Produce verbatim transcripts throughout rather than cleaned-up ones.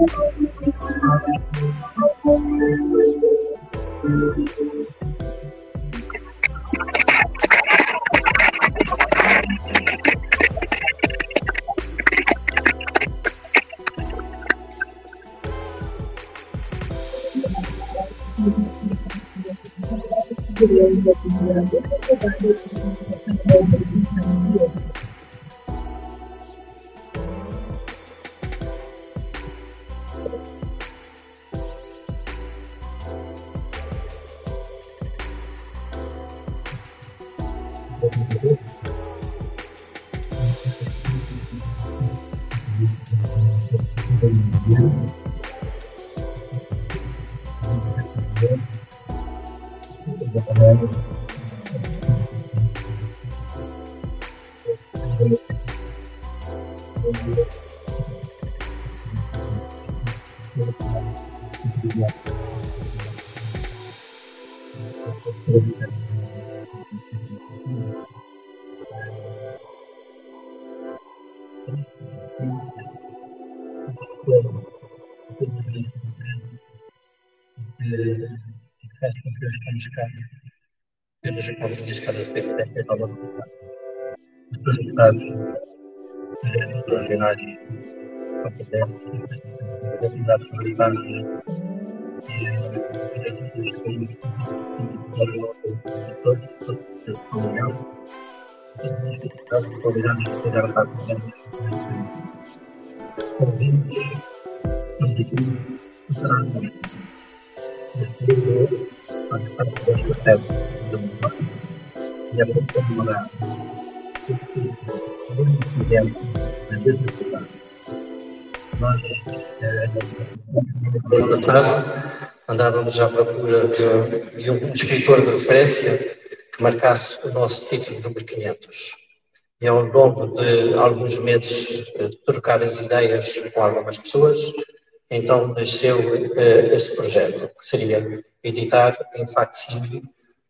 No ano passado, andávamos à procura de, de um escritor de referência que marcasse o nosso título número quinhentos. E ao longo de alguns meses de trocar as ideias com algumas pessoas, então nasceu uh, esse projeto, que seria editar em facsímile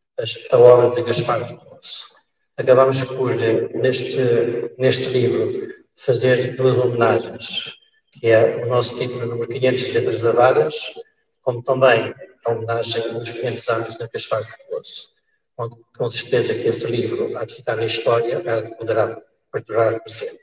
a obra de Gaspar de Poço. Acabamos por, neste, neste livro, fazer duas homenagens, que é o nosso título número quinhentos de Letras Lavadas, como também a homenagem aos quinhentos anos de Gaspar de Poço, onde com certeza que esse livro há de ficar na história, poderá perdurar para sempre.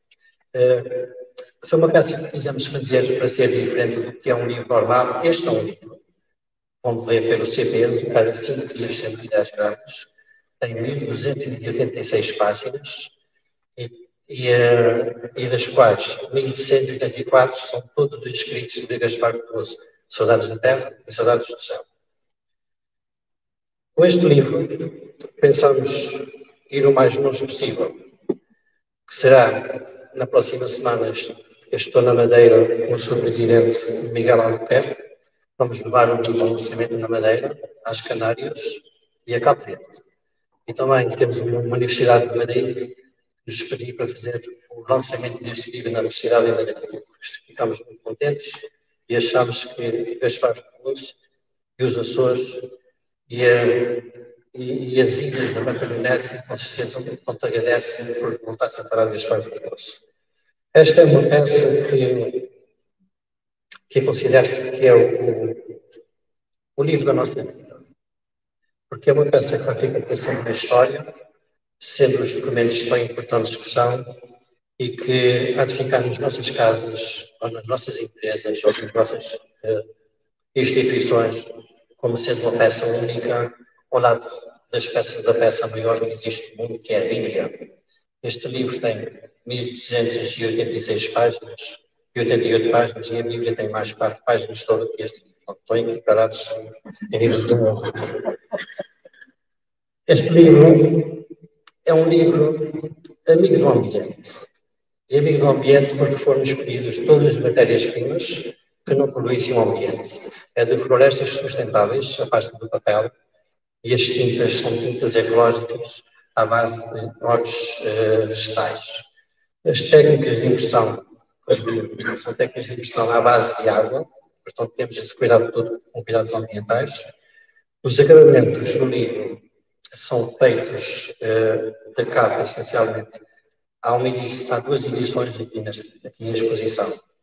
Uh, foi uma peça que quisemos fazer para ser diferente do que é um livro normal. Este é um livro, como vê pelo seu peso, cada cinco quilos cento e dez gramas, tem mil duzentas e oitenta e seis páginas, e, e, uh, e das quais mil cento e oitenta e quatro são todos escritos de Gaspar de Poço, Saudades da Terra e Saudades do Céu. Com este livro, pensamos ir o mais longe possível, que será, na próxima semana, estou na Madeira com o seu presidente Miguel Albuquerque. Vamos levar um livro ao lançamento na Madeira, às Canárias e a Cabo Verde. E também temos uma Universidade de Madrid que nos pediu para fazer o lançamento deste livro na Universidade de Madrid. Ficamos muito contentes e achamos que Gaspar de Poço e os Açores e, a, e, e as ilhas da Macaronésia, com certeza, não te agradecem por voltar-se a parar de Gaspar de Poço. Esta é uma peça que, que eu considero que é o, o livro da nossa vida. Porque é uma peça que vai ficar pensando na história, sendo os documentos tão importantes que são, e que há de ficar nas nossas casas, ou nas nossas empresas, ou nas nossas uh, instituições, como sendo uma peça única, ao lado das peças, da peça maior que existe no mundo, que é a Bíblia. Este livro tem mil duzentas e oitenta e seis páginas, e oitenta e oito páginas, e a Bíblia tem mais quatro páginas todas que este livro. Estão equiparados em nível de um. Este livro é um livro amigo do ambiente. E amigo do ambiente porque foram escolhidas todas as matérias-primas que não poluíssem o ambiente. É de florestas sustentáveis, a pasta do papel, e as tintas são tintas ecológicas à base de óleos uh, vegetais. As técnicas de impressão são técnicas de impressão à base de água, portanto temos esse cuidado todo com cuidados ambientais. Os acabamentos do livro são feitos uh, da capa, essencialmente. Há, uma edição, há duas edições aqui, nesta, aqui em exposição.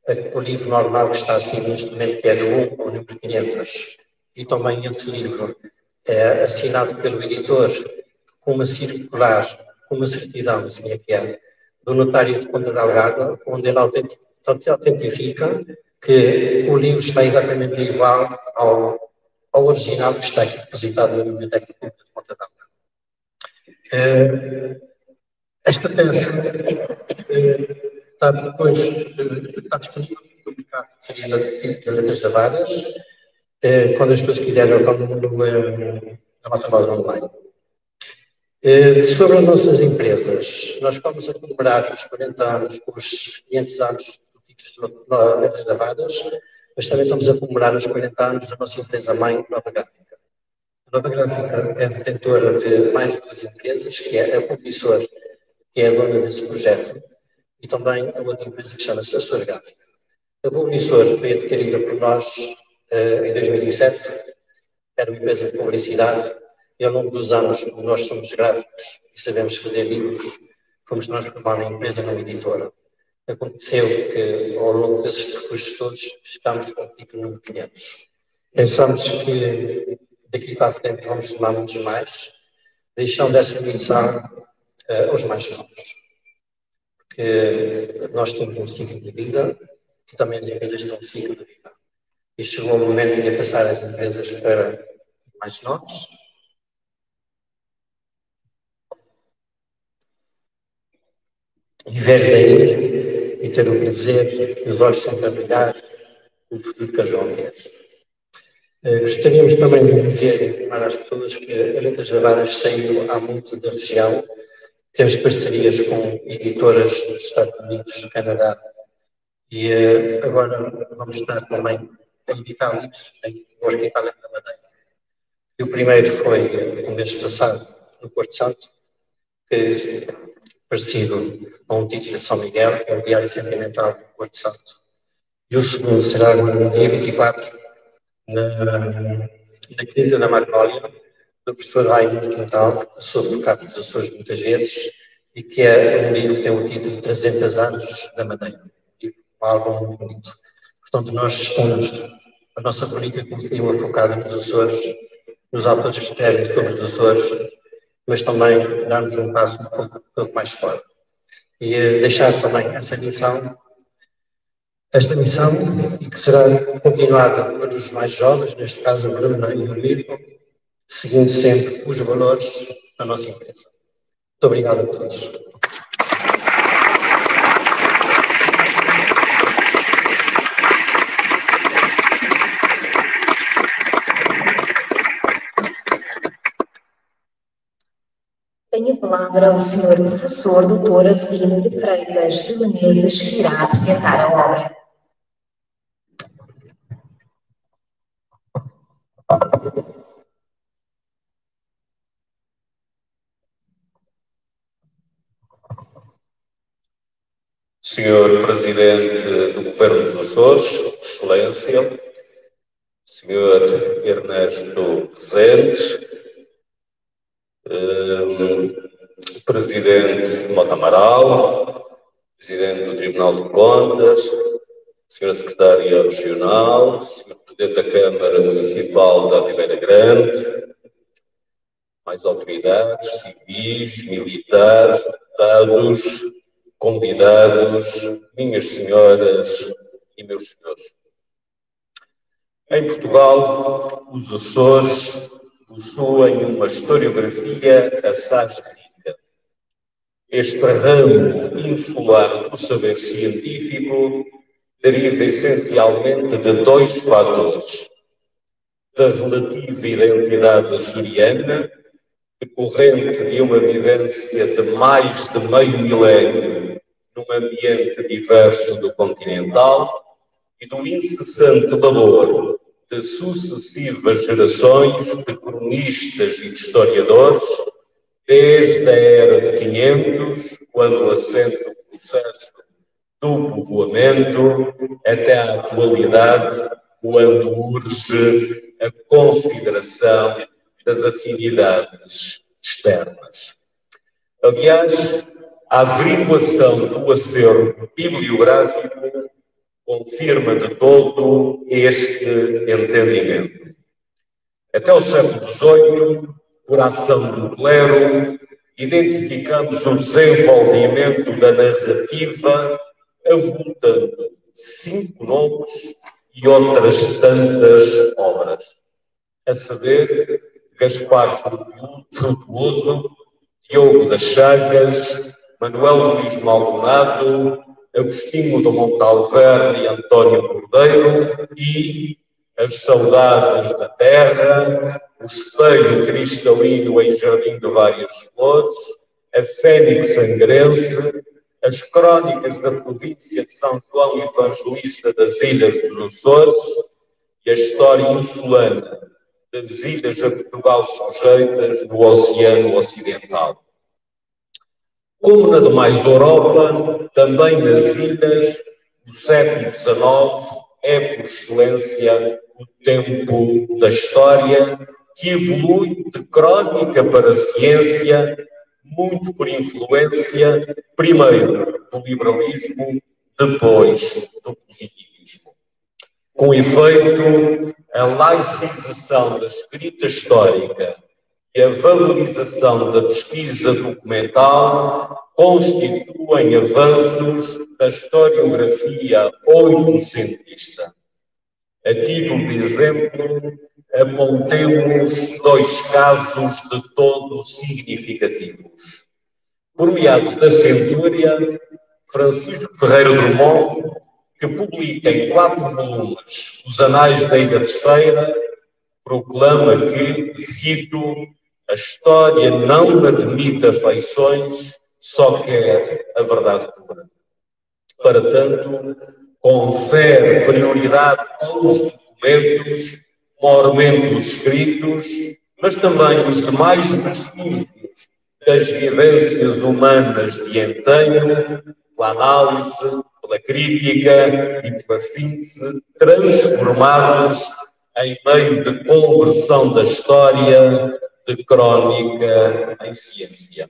o livro normal que está assim neste momento, que é do um ao número quinhentos, e também esse livro é assinado pelo editor com uma circular, com uma certidão, assim é que é, do notário de Ponta Delgada, onde ele autentifica que o livro está exatamente igual ao, ao original que está aqui depositado na Biblioteca Pública de Ponta Delgada. Uh, esta peça uh, está depois uh, está disponível no publicado de Letras Lavadas, uh, quando as pessoas quiserem, ou quando no, uh, na nossa loja online. Uh, sobre as nossas empresas, nós vamos a comemorar os quarenta anos, os quinhentos anos do título de Letras Lavadas, mas também estamos a comemorar os quarenta anos da nossa empresa-mãe, Nova Gráfica. A Nova Gráfica é detentora de mais duas empresas, que é a Publissor, que é a dona desse projeto, e também a outra empresa que chama-se Açor Gráfica. A Publissor foi adquirida por nós uh, em dois mil e sete, era uma empresa de publicidade, e ao longo dos anos, como nós somos gráficos e sabemos fazer livros, fomos transformando a empresa numa editora. Aconteceu que, ao longo desses percursos todos, chegámos ao título número quinhentos. Pensamos que daqui para a frente vamos somar muitos mais, deixando essa missão uh, aos mais novos. Porque nós temos um ciclo de vida e também as empresas têm um ciclo de vida. E chegou o momento de passar as empresas para mais novos. Viver daí e ter o prazer e os olhos sempre a brilhar o futuro que cada um quer. Uh, gostaríamos também de dizer e informar às pessoas que a Letras Lavadas saiu há muito da região. Temos parcerias com editoras dos Estados Unidos, do Canadá, e uh, agora vamos estar também a editar livros no Arquipélago da Madeira. E o primeiro foi uh, no mês passado, no Porto Santo, que parecido a um título de São Miguel, que é o Diário Sentimental do Porto Santo. E o segundo será agora no dia vinte e quatro, na, na Quinta da Magnólia, do professor Raimundo Quintal, sobre o Cabo dos Açores muitas vezes, e que é um livro que tem o título de trezentos anos da Madeira. Um livro com algo muito bonito. Portanto, nós estamos, a nossa política continua focada nos Açores, nos autores que escrevem sobre os Açores, mas também darmos um passo um pouco, um pouco mais fora. E uh, deixar também essa missão, esta missão, e que será continuada pelos mais jovens, neste caso a Bruna e o Mirko, seguindo sempre os valores da nossa empresa. Muito obrigado a todos. Tem a palavra o senhor professor doutor Avelino de Freitas de Menezes, que irá apresentar a obra. Senhor Presidente do Governo dos Açores, Excelência, Senhor Ernesto Rezende, eh, Presidente Mota Amaral, Presidente do Tribunal de Contas, Senhora Secretária Regional, Senhor Presidente da Câmara Municipal da Ribeira Grande, mais autoridades, civis, militares, deputados, convidados, minhas senhoras e meus senhores. Em Portugal, os Açores possuem uma historiografia assaz rica. Este ramo insular do saber científico deriva essencialmente de dois fatores: da relativa identidade açoriana, decorrente de uma vivência de mais de meio milénio num ambiente diverso do continental, e do incessante labor de sucessivas gerações de cronistas e de historiadores, desde a era de quinhentos, quando assenta o processo do povoamento, até à atualidade, quando urge a consideração das afinidades externas. Aliás, a averiguação do acervo bibliográfico confirma de todo este entendimento. Até o século dezoito, por ação do clero, identificamos o desenvolvimento da narrativa avultando cinco nomes e outras tantas obras, a saber, Gaspar Frutuoso, Diogo das Chagas, Manuel Luís Maldonado, Agostinho de Montalverne e António Cordeiro e As Saudades da Terra, O Espelho Cristalino em Jardim de Várias Flores, A Fênix Sangrense, As Crónicas da Província de São João Evangelista das Ilhas dos Açores e a História Insulana das Ilhas a Portugal sujeitas no Oceano Ocidental. Como na demais Europa, também nas ilhas, o século dezenove é, por excelência, o tempo da história que evolui de crónica para ciência, muito por influência, primeiro, do liberalismo, depois do positivismo. Com efeito, a laicização da escrita histórica e a valorização da pesquisa documental constituem avanços da historiografia oitocentista. A título de exemplo, apontemos dois casos de todo significativos. Por meados da centúria, Francisco Ferreira Drummond, que publica em quatro volumes os Anais da Ilha Terceira, proclama que, cito, a história não admite afeições, só quer a verdade pura. Para tanto, confere prioridade aos documentos, maiormente os escritos, mas também os demais vestígios das vivências humanas de antanho, pela análise, pela crítica e pela síntese, transformados em meio de conversão da história de crónica em ciência.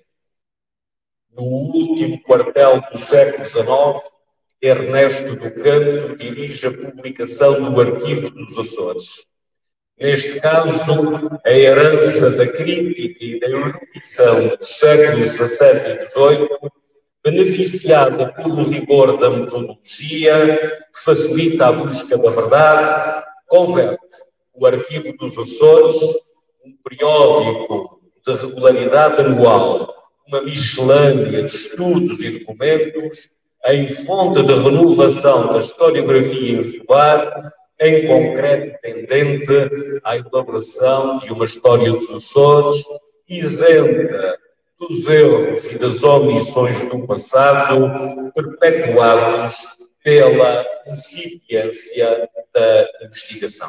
No último quartel do século dezenove, Ernesto do Canto dirige a publicação do Arquivo dos Açores. Neste caso, a herança da crítica e da erudição dos séculos dezassete e dezoito, beneficiada pelo rigor da metodologia, que facilita a busca da verdade, converte o Arquivo dos Açores, um periódico de regularidade anual, uma miscelânea de estudos e documentos, em fonte de renovação da historiografia insular, em concreto tendente à elaboração de uma história dos Açores, isenta dos erros e das omissões do passado, perpetuados pela incipiência da investigação.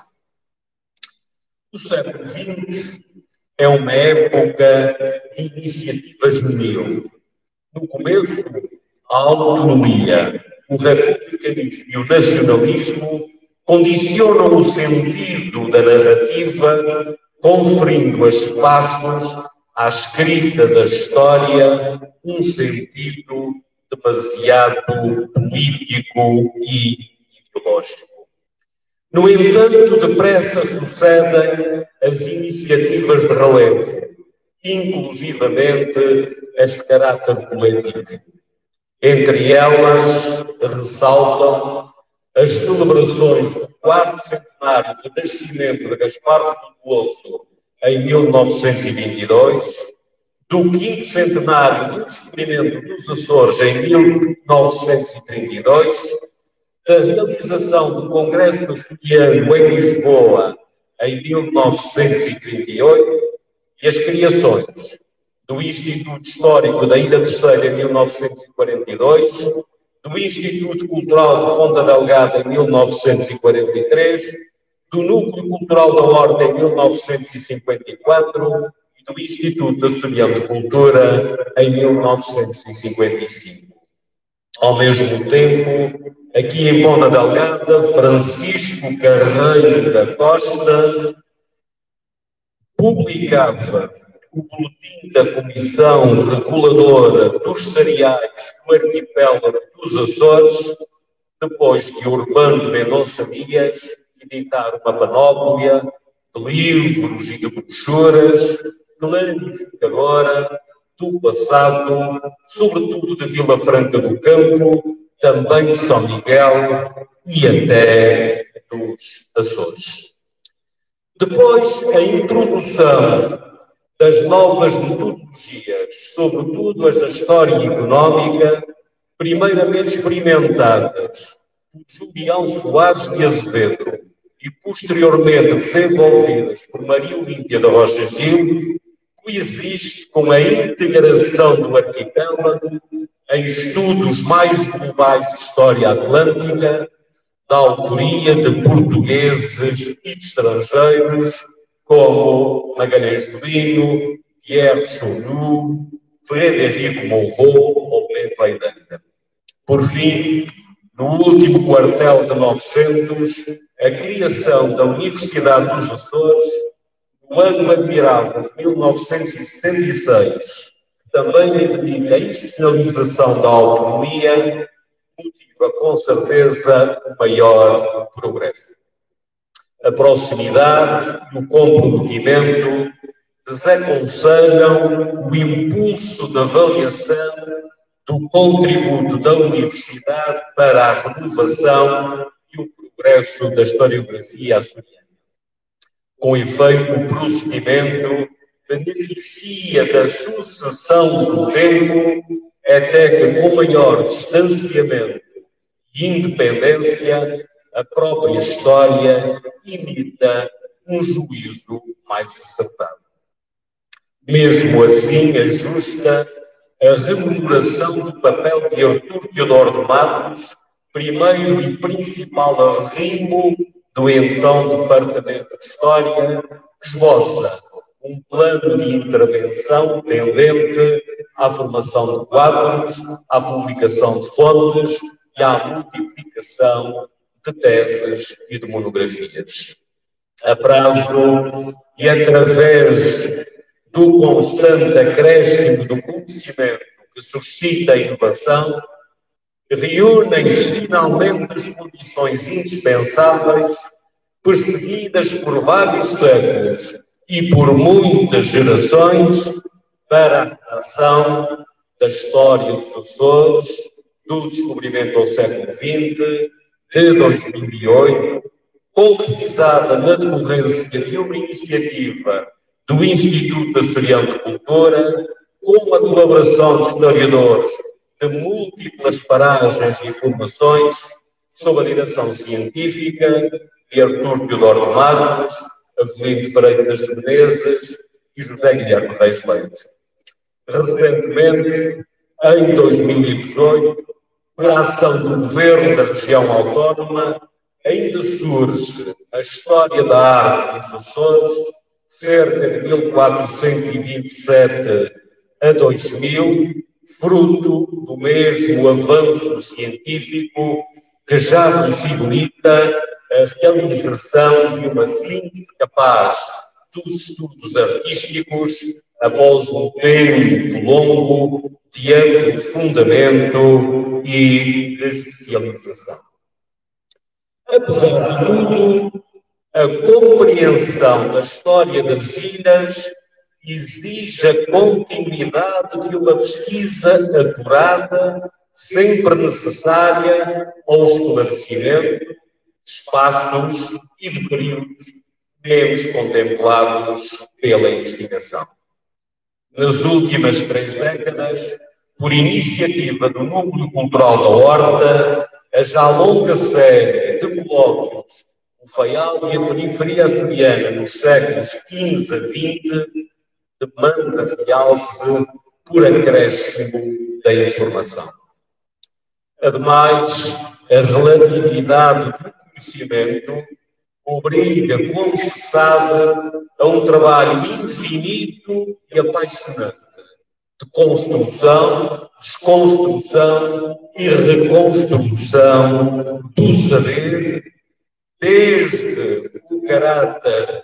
O século vinte é uma época de iniciativas mil. No começo, a autonomia, o republicanismo e o nacionalismo condicionam o sentido da narrativa, conferindo a espaços à escrita da história um sentido demasiado político e ideológico. No entanto, depressa sucedem as iniciativas de relevo, inclusivamente as de caráter coletivo. Entre elas, ressaltam as celebrações do quarto centenário do nascimento de Gaspar Frutuoso em mil novecentos e vinte e dois, do quinto centenário do descobrimento dos Açores em mil novecentos e trinta e dois, da realização do Congresso Açoriano em Lisboa em mil novecentos e trinta e oito e as criações do Instituto Histórico da Ilha Terceira em mil novecentos e quarenta e dois, do Instituto Cultural de Ponta Delgada em mil novecentos e quarenta e três, do Núcleo Cultural da Horta em mil novecentos e cinquenta e quatro e do Instituto Açoriano de Cultura em mil novecentos e cinquenta e cinco. Ao mesmo tempo, aqui em Ponta Delgada, Francisco Carreiro da Costa publicava o boletim da Comissão Reguladora dos Cereais do Arquipélago dos Açores, depois de Urbano de Mendonça Dias editar uma panóplia de livros e de brochuras clarificadora do passado, sobretudo de Vila Franca do Campo, também de São Miguel e até dos Açores. Depois, a introdução das novas metodologias, sobretudo as da história económica, primeiramente experimentadas por Julião Soares de Azevedo e posteriormente desenvolvidas por Maria Olímpia da Rocha Gil, coexiste com a integração do arquipélago em estudos mais globais de história atlântica, da autoria de portugueses e de estrangeiros, como Magalhães Godinho, Pierre Chonu, Frederico Monroe ou Bento Aidanca. Por fim, no último quartel de novecentos, a criação da Universidade dos Açores, no ano admirável de mil novecentos e setenta e seis, que também indica a institucionalização da autonomia, motiva com certeza o maior progresso. A proximidade e o comprometimento desaconselham o impulso da avaliação do contributo da Universidade para a renovação e o progresso da historiografia açoriana. Com efeito, o procedimento beneficia da sucessão do tempo até que, com maior distanciamento e independência, a própria história imita um juízo mais acertado. Mesmo assim, ajusta a rememoração do papel de Artur Teodoro de Matos, primeiro e principal arrimo do então Departamento de História, que esboça um plano de intervenção tendente à formação de quadros, à publicação de fontes e à multiplicação de teses e de monografias. A prazo e através do constante acréscimo do conhecimento que suscita a inovação, reúnem-se finalmente as condições indispensáveis, perseguidas por vários séculos e por muitas gerações, para a redação da história dos Açores, do descobrimento ao século vinte, de dois mil e oito, concretizada na decorrência de uma iniciativa do Instituto Açoriano de Cultura, com a colaboração de historiadores de múltiplas paragens e formações, sob a direção científica de Artur Teodoro de Matos, Avelino de Freitas de Menezes e José Guilherme Reis Leite. Recentemente, em dois mil e dezoito, por ação do Governo da região autónoma, ainda surge a História da Arte dos Açores, cerca de mil quatrocentos e vinte e sete a dois mil, fruto do mesmo avanço científico que já possibilita a realização de uma síntese capaz dos estudos artísticos após um tempo longo de amplo fundamento e de especialização. Apesar de tudo, a compreensão da história das ilhas exige a continuidade de uma pesquisa acurada, sempre necessária ao esclarecimento de espaços e de períodos menos contemplados pela investigação. Nas últimas três décadas, por iniciativa do Núcleo Cultural da Horta, a já longa série de colóquios O Faial e a Periferia Açoriana nos séculos quinze a vinte demanda realce por acréscimo da informação. Ademais, a relatividade do conhecimento obriga, como se sabe, a um trabalho infinito e apaixonante de construção, desconstrução e reconstrução do saber, desde o caráter,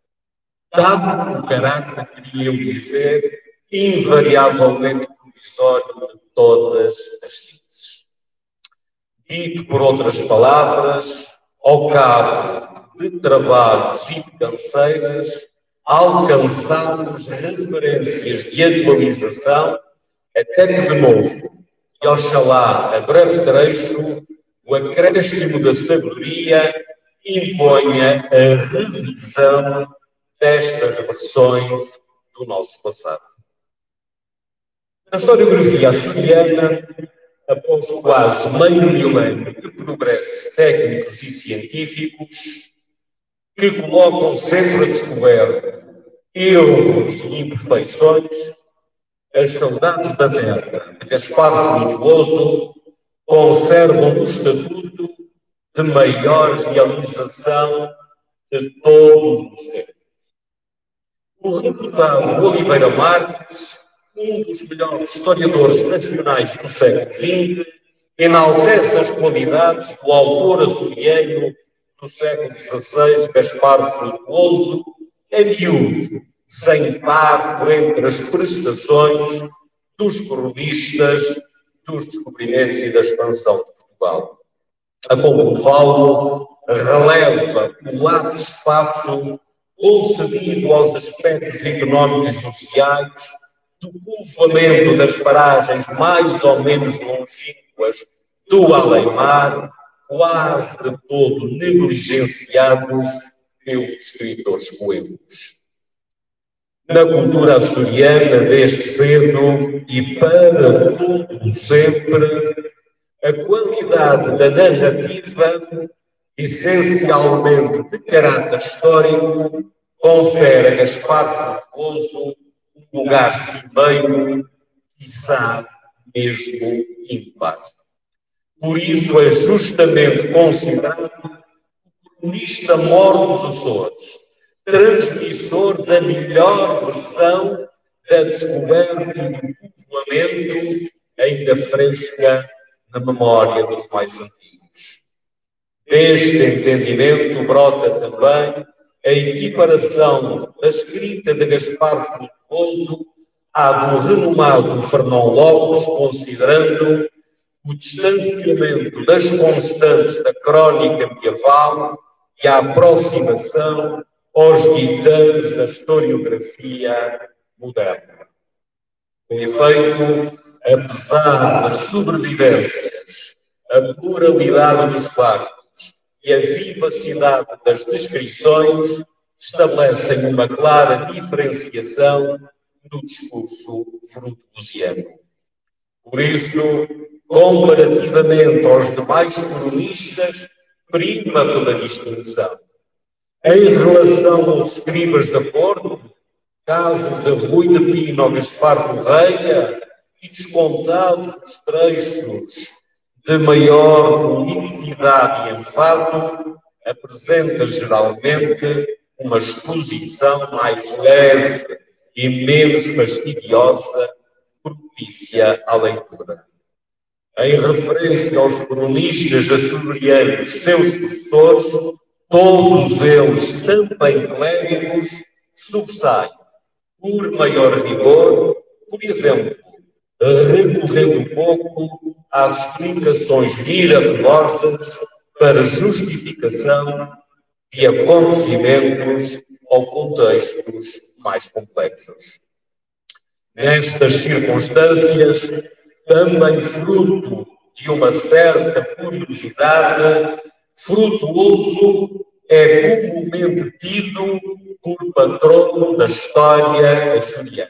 dado o caráter, queria eu dizer, invariavelmente provisório de todas as síntese. Dito por outras palavras, ao cabo de trabalhos e de canseiras, alcançamos referências de atualização, até que de novo, e oxalá a breve trecho, o acréscimo da sabedoria imponha a revisão destas versões do nosso passado. Na historiografia açoriana, após quase meio milénio de progressos técnicos e científicos que colocam sempre a descoberto erros e imperfeições, as saudades da terra de Gaspar Frutuoso conservam o estatuto de maior realização de todos os tempos. O reputado Oliveira Marques, um dos melhores historiadores nacionais do século vinte, enaltece as qualidades do autor açoriano do século dezasseis, Gaspar Frutuoso, a miúdo, sem par por entre as prestações dos cronistas dos descobrimentos e da expansão de Portugal. A conclusão releva o lato espaço concedido aos aspectos económicos e sociais do povoamento das paragens mais ou menos longínquas do além-mar, quase de todo negligenciados pelos escritores coevos. Na cultura açoriana, desde cedo e para todo sempre, a qualidade da narrativa, essencialmente de caráter histórico, confere a Gaspar Frutuoso um lugar cimeiro, quiçá mesmo ímpar. Por isso é justamente considerado o cronista mor dos Açores, transmissor da melhor versão da descoberta e do povoamento, ainda fresca na memória dos mais antigos. Deste entendimento brota também a equiparação da escrita de Gaspar Frutuoso à do renomado Fernão Lopes, considerando o distanciamento das constantes da crónica medieval e a aproximação aos ditames da historiografia moderna. Com efeito, apesar das sobrevivências, a pluralidade dos factos e a vivacidade das descrições estabelecem uma clara diferenciação do discurso frutuosiano. Por isso, comparativamente aos demais cronistas, prima pela distinção. Em relação aos escribas da corte, casos de Rui de Pina ou Gaspar Correia, e descontados os trechos de maior publicidade e enfado, apresenta geralmente uma exposição mais leve e menos fastidiosa, propícia à leitura. Em referência aos cronistas açorianos, seus sucessores, todos eles também clérigos, sobressaem, por maior rigor, por exemplo, recorrendo um pouco às explicações miraculosas para justificação de acontecimentos ou contextos mais complexos. Nestas circunstâncias, também fruto de uma certa curiosidade, Frutuoso é comumente tido por patrono da história açoriana.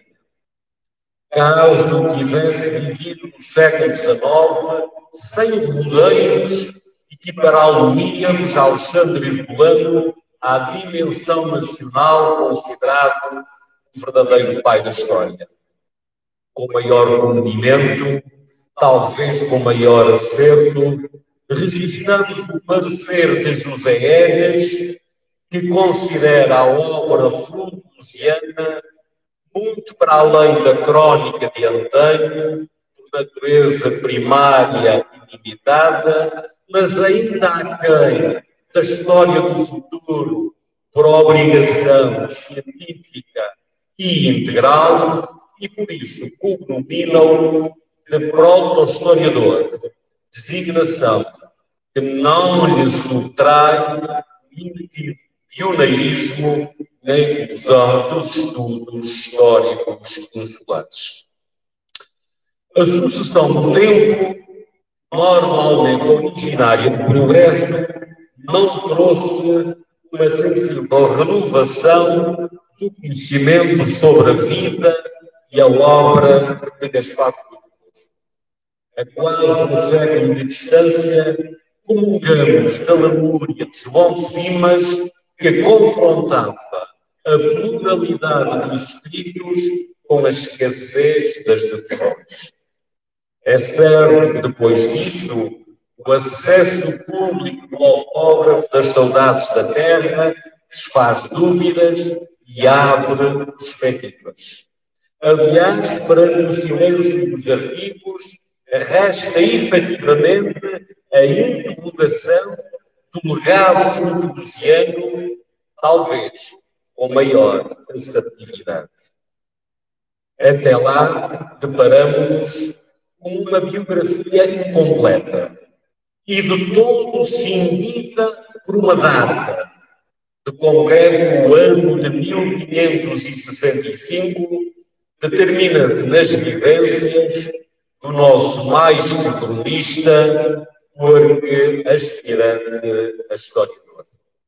Caso tivesse vivido no século dezenove, sem rodeios, equipará-lo-íamos a Alexandre Herculano à dimensão nacional, considerado o verdadeiro pai da história. Com maior comedimento, talvez com maior acerto, registramos o parecer de José Egas, que considera a obra frutuosiana muito para além da crónica de antanho, por natureza primária e limitada, mas ainda aquém da história do futuro, por obrigação científica e integral, e por isso cognomina-o de proto-historiador, designação que não lhe subtrai pioneirismo na inclusão dos estudos históricos insulares. A sucessão do tempo, normalmente originária de progresso, não trouxe uma sensível renovação do conhecimento sobre a vida e a obra de Gaspar Frutuoso. A quase um século de distância, comungamos da lamúria de João de Simas, que confrontava a pluralidade dos escritos com a escassez das deduções. É certo que depois disso, o acesso público do autógrafo das Saudades da Terra desfaz dúvidas e abre perspectivas. Aliás, perante o silêncio dos arquivos, resta efetivamente a interrogação do legado frutuosiano, talvez com maior assertividade. Até lá, deparamos com uma biografia incompleta e de todo cindida por uma data, de concreto o ano de mil quinhentos e sessenta e cinco, determinante nas vivências do nosso mais que cronista, porque aspirante a historiador.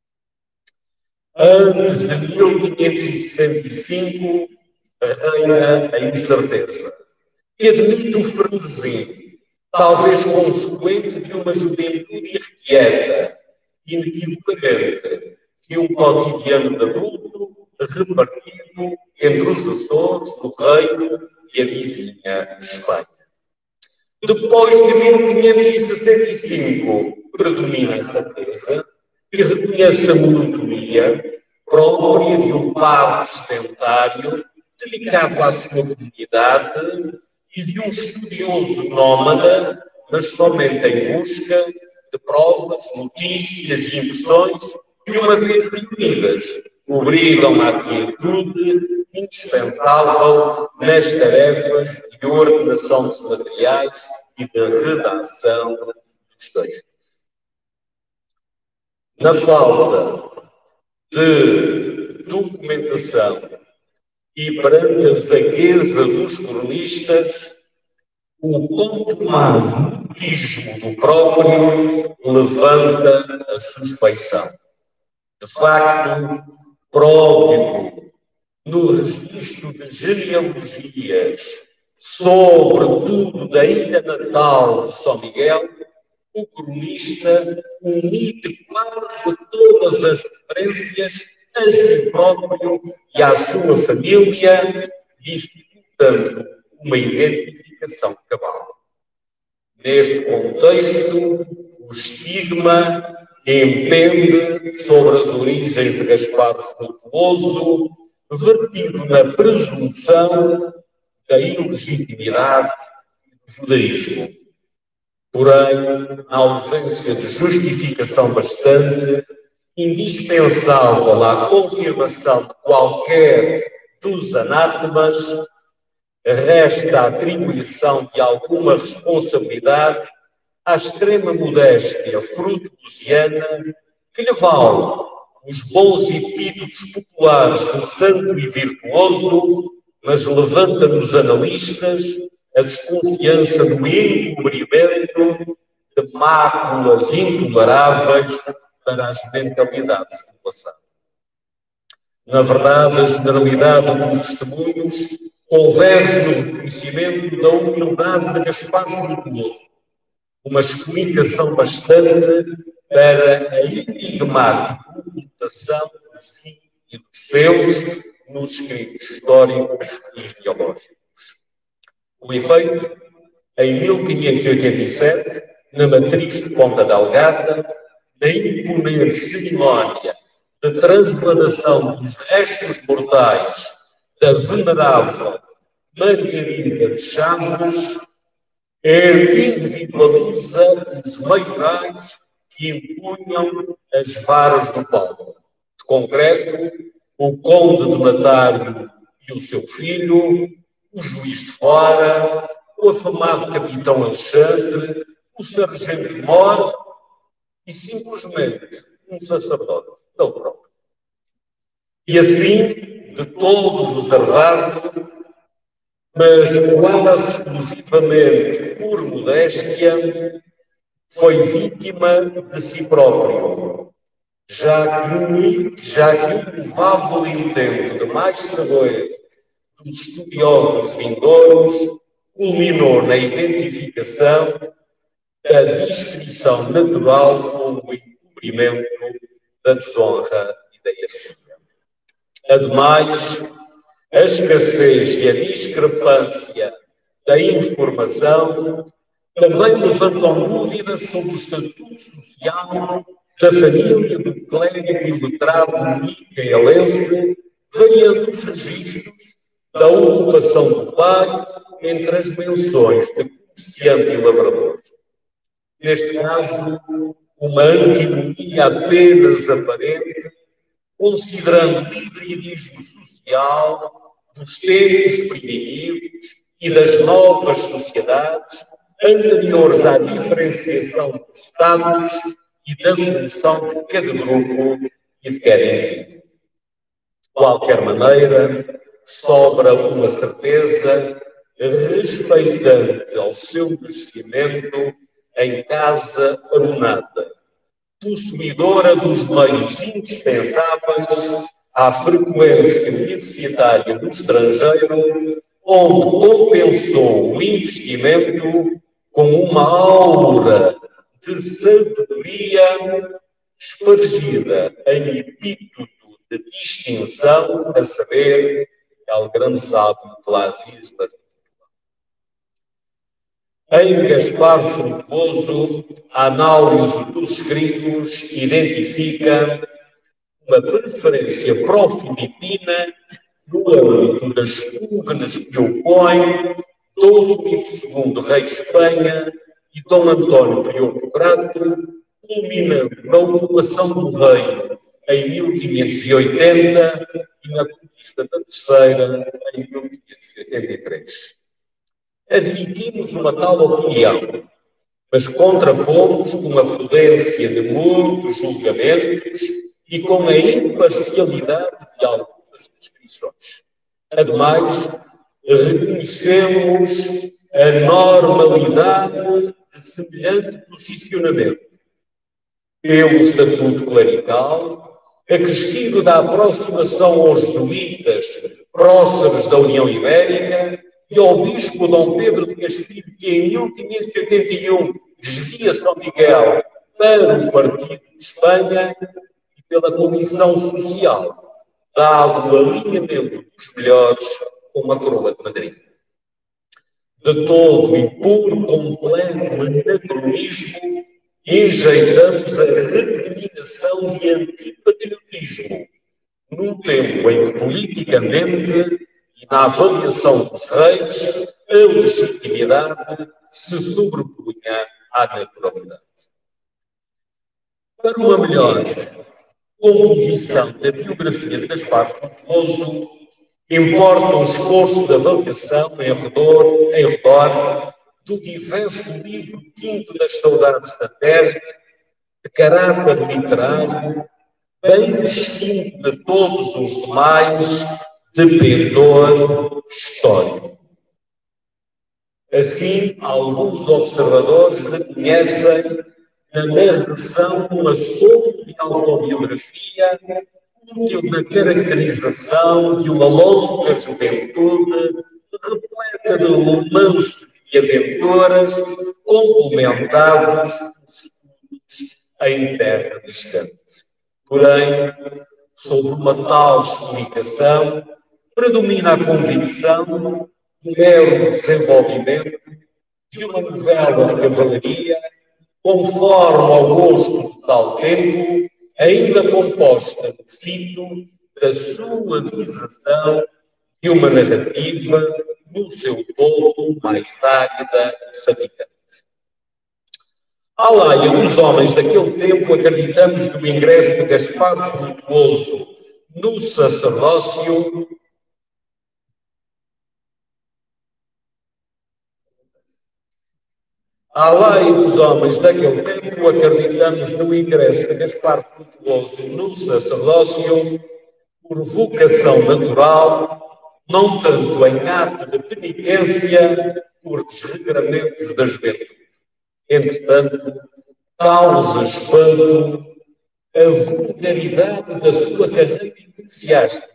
Antes de mil quinhentos e sessenta e cinco, reina a incerteza, que admite o frenesim, talvez consequente de uma juventude irrequieta, inequivocamente, de um cotidiano de adulto repartido entre os Açores, o Reino e a vizinha Espanha. Depois de mil quinhentos e sessenta e cinco, predomina a certeza que reconhece a monotonia própria de um padre sedentário dedicado à sua comunidade e de um estudioso nómada, mas somente em busca de provas, notícias e impressões que, uma vez reunidas, obrigam à quietude indispensável nas tarefas de ordenação dos materiais e de redação dos textos. Na falta de documentação e perante a vagueza dos cronistas, o contumaz mutismo do próprio levanta a suspeição. De facto, pródigo no registro de genealogias, sobretudo da ilha natal de São Miguel, o cronista omite quase todas as referências a si próprio e à sua família, dificultando uma identificação cabal. Neste contexto, o estigma impende sobre as origens de Gaspar Frutuoso, vertido na presunção da ilegitimidade do judaísmo. Porém, na ausência de justificação bastante, indispensável à confirmação de qualquer dos anátemas, resta a atribuição de alguma responsabilidade à extrema modéstia frutuosiana que lhe vale os bons epítetos populares de santo e virtuoso, mas levanta nos analistas a desconfiança do encobrimento de máculas intoleráveis para as mentalidades do passado. Na verdade, a generalidade dos testemunhos converge no reconhecimento da humildade de Gaspar Frutuoso, uma explicação bastante para a enigmática ocultação de si e dos seus nos escritos históricos e genealógicos. Com efeito, em mil quinhentos e oitenta e sete, na matriz de Ponta Delgada, na imponente cerimónia de transladação dos restos mortais da venerável Margarida de Chaves, ele individualiza os maiorais que impunham as varas do pau. De concreto, o conde donatário e o seu filho, o juiz de fora, o afamado capitão Alexandre, o sargento Mor e simplesmente um sacerdote, ele próprio. E assim, de todo reservado, mas quase exclusivamente por modéstia, foi vítima de si próprio, já que o, já que o provável intento de mais saber dos estudiosos vindouros culminou na identificação da descrição natural como encobrimento da desonra e da heresia. Ademais, a escassez e a discrepância da informação também levantam dúvidas sobre o estatuto social da família do clérigo iletrado micaelense, variando os registros da ocupação do pai entre as menções de comerciante e lavrador. Neste caso, uma antinomia apenas aparente, considerando o hibridismo social dos tempos primitivos e das novas sociedades anteriores à diferenciação dos estados e da função de cada grupo e de cada indivíduo. De qualquer maneira, sobra uma certeza respeitante ao seu crescimento em casa abonada, possuidora dos meios indispensáveis à frequência universitária no estrangeiro, onde compensou o investimento com uma aura de sabedoria espargida em epíteto de distinção, a saber, é o grande sábio de Laziz. Em Gaspar Frutuoso, a análise dos escritos identifica uma preferência pró-filipina no âmbito das pugnas que opõem Dom Filipe segundo, rei de Espanha, e Dom António, prior do Crato, culminando na ocupação do reino em mil quinhentos e oitenta e na conquista da Terceira em mil quinhentos e oitenta e três. Admitimos uma tal opinião, mas contrapomos com uma prudência de muitos julgamentos e com a imparcialidade de algumas descrições. Ademais, reconhecemos a normalidade de semelhante posicionamento pelo estatuto clerical, acrescido da aproximação aos jesuítas próceres da União Ibérica e ao bispo Dom Pedro de Castilho, que em mil quinhentos e oitenta e um desvia São Miguel para o Partido de Espanha e pela Comissão Social, dado o alinhamento dos melhores com a Coroa de Madrid. De todo e por completo anacronismo, enjeitamos a recriminação de antipatriotismo, num tempo em que politicamente e na avaliação dos reis, a legitimidade se sobrepunha à naturalidade. Para uma melhor composição da biografia de Gaspar Frutuoso, importa um esforço de avaliação em redor, em redor do diverso livro Quinto das Saudades da Terra, de caráter literário, bem distinto de todos os demais, de pendor histórico. Assim, alguns observadores reconhecem na narração uma sobre autobiografia útil na caracterização de uma longa juventude repleta de romances e aventuras complementados por estudos em terra distante. Porém, sobre uma tal explicação, predomina a convicção do mero desenvolvimento de uma novela de cavalaria, conforme ao gosto de tal tempo, ainda composta no fito da suavização de uma narrativa no seu todo mais árida e fatigante. À laia dos homens daquele tempo, acreditamos no ingresso de Gaspar Frutuoso no sacerdócio À lei dos homens daquele tempo, acreditamos no ingresso de Gaspar Frutuoso no sacerdócio por vocação natural, não tanto em ato de penitência por desregramentos da juventude. Entretanto, causa espanto a vulgaridade da sua carreira eclesiástica,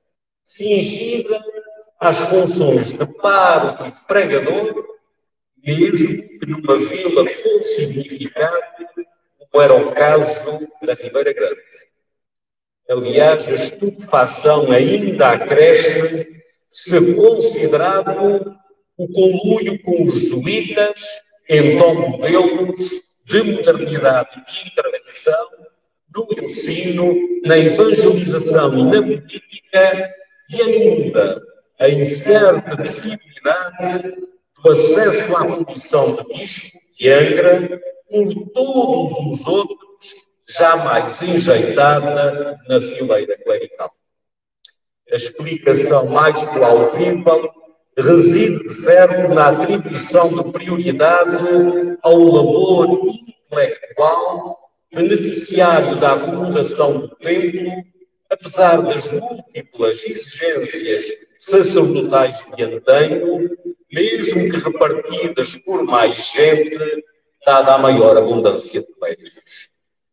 cingida às funções de pároco e de pregador, mesmo que numa vila com significado, como era o caso da Ribeira Grande. Aliás, a estupefação ainda acresce se considerado o conluio com os jesuítas, então modelos de modernidade e de intervenção, no ensino, na evangelização e na política, e ainda a incerta possibilidade do acesso à condição de bispo de Angra por todos os outros, jamais enjeitada na fileira clerical. A explicação mais plausível reside, de certo, na atribuição de prioridade ao labor intelectual beneficiário da acomodação do templo, apesar das múltiplas exigências sacerdotais de antanho, mesmo que repartidas por mais gente, dada a maior abundância de clérigos.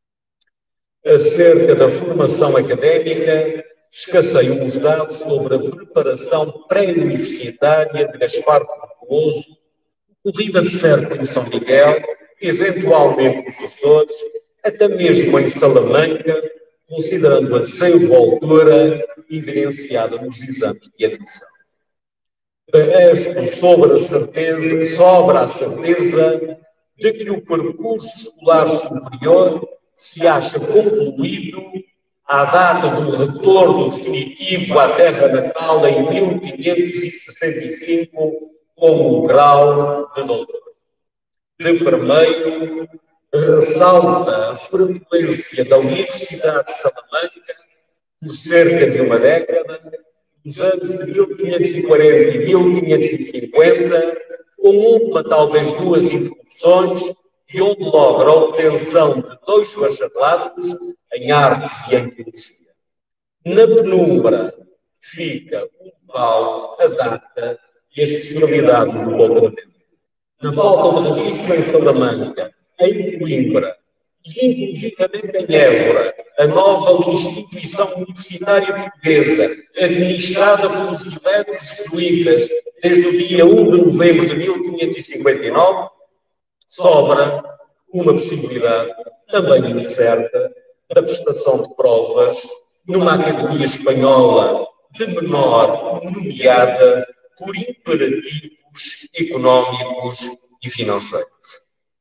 Acerca da formação académica, escasseiam os dados sobre a preparação pré-universitária de Gaspar Frutuoso, ocorrida de certo em São Miguel, eventualmente professores, até mesmo em Salamanca, considerando a desenvoltura evidenciada nos exames de admissão. De resto, sobra a certeza, sobra a certeza de que o percurso escolar superior se acha concluído à data do retorno definitivo à terra natal em mil quinhentos e sessenta e cinco, com o grau de doutor. De primeiro, ressalta a frequência da Universidade de Salamanca por cerca de uma década, nos anos de mil quinhentos e quarenta e mil quinhentos e cinquenta, com uma, talvez duas interrupções, e onde logra a obtenção de dois bacharelados em artes e em teologia. Na penumbra fica o local, a data e a especialidade do doutoramento. Na falta de registro em Salamanca, em Coimbra e inclusivamente em Évora, a nova instituição universitária portuguesa, administrada pelos diletos jesuítas desde o dia um de novembro de mil quinhentos e cinquenta e nove, sobra uma possibilidade, também incerta, da prestação de provas numa academia espanhola de menor nomeada por imperativos económicos e financeiros.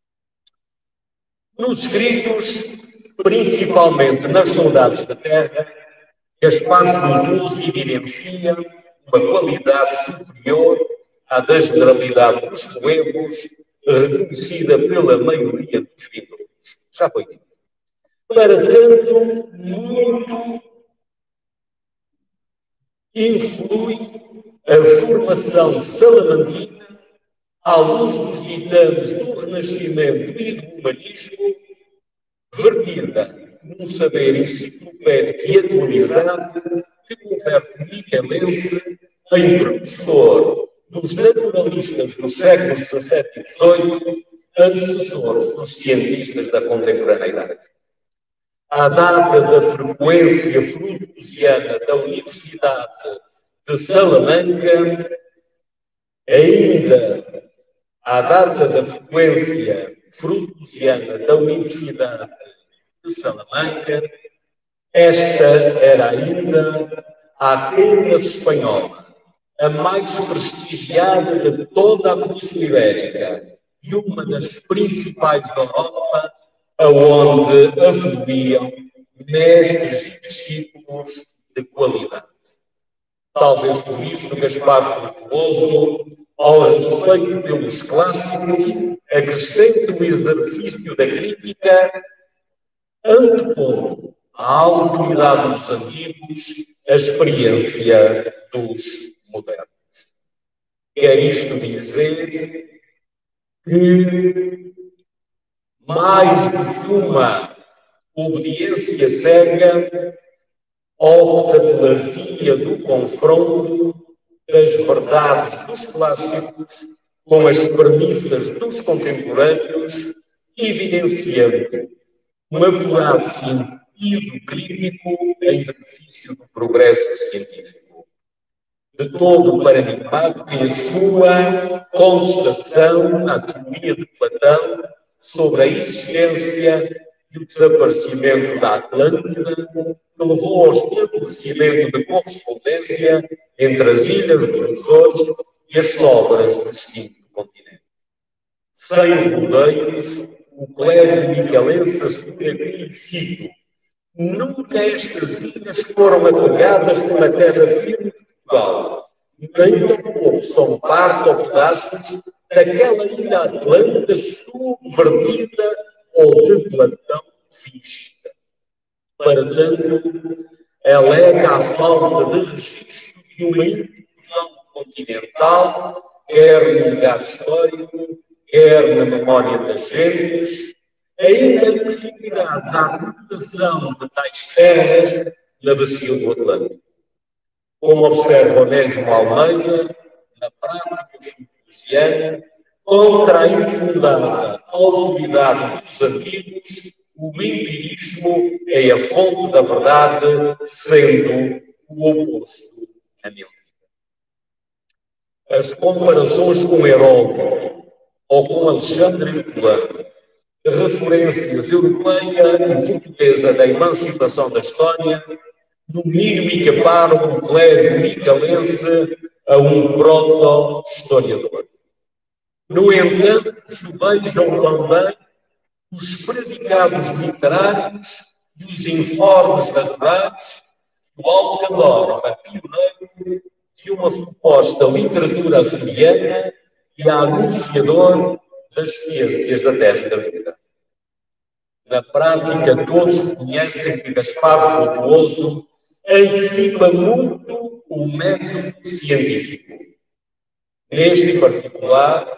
Nos escritos, principalmente nas saudades da terra, Gaspar Frutuoso evidencia uma qualidade superior à da generalidade dos poemas, reconhecida pela maioria dos vindouros. Já foi dito. Para tanto, muito influi a formação salamantina à luz dos ditames do Renascimento e do Humanismo, vertida num saber enciclopédico e atualizado que converte Michelense em precursor dos naturalistas dos séculos dezassete e dezoito, antecessores dos cientistas da contemporaneidade. À data da frequência frutuosiana da Universidade de Salamanca, ainda à data da frequência frutuosiana da Universidade de Salamanca, esta era ainda a apenas espanhola, a mais prestigiada de toda a Península Ibérica e uma das principais da Europa, aonde afluíam mestres e discípulos de qualidade. Talvez por isso Gaspar Frutuoso, ao respeito pelos clássicos, acrescenta o exercício da crítica, antepondo à autoridade dos antigos a experiência dos modernos. Quer isto dizer que, mais do que uma obediência cega, opta pela via do confronto das verdades dos clássicos com as premissas dos contemporâneos, evidenciando um apurado sentido crítico em benefício do progresso científico. De todo paradigmático em sua contestação à teoria de Platão sobre a existência e o desaparecimento da Atlântida, que levou ao estabelecimento de correspondência entre as ilhas dos Açores e as sobras do extinto continente. Sem rodeios, o clero micalense assegura que, cito, nunca estas ilhas foram apegadas com a terra firme de Portugal, nem tampouco são parte ou pedaços daquela ilha Atlântica subvertida ou de Platão fingida. Para tanto, alega a falta de registro de uma inclusão continental, quer no legado histórico, quer na memória das gentes, ainda a possibilidade da acomodação de tais terras na bacia do Atlântico. Como observa Onésimo Almeida, na prática filosofana, contra a infundada autoridade dos antigos, o empirismo é a fonte da verdade, sendo o oposto à mentira. As comparações com Heródoto ou com Alexandre Herculano, referências europeia e portuguesa da emancipação da história, no mínimo equiparam o clero micalense a um proto-historiador. No entanto, subejam também os predicados literários e os informes naturais que o alcandoram a pioneiro de uma suposta literatura açoriana e a anunciador das ciências da terra e da vida. Na prática, todos reconhecem que Gaspar Frutuoso antecipa muito o método científico. Neste particular,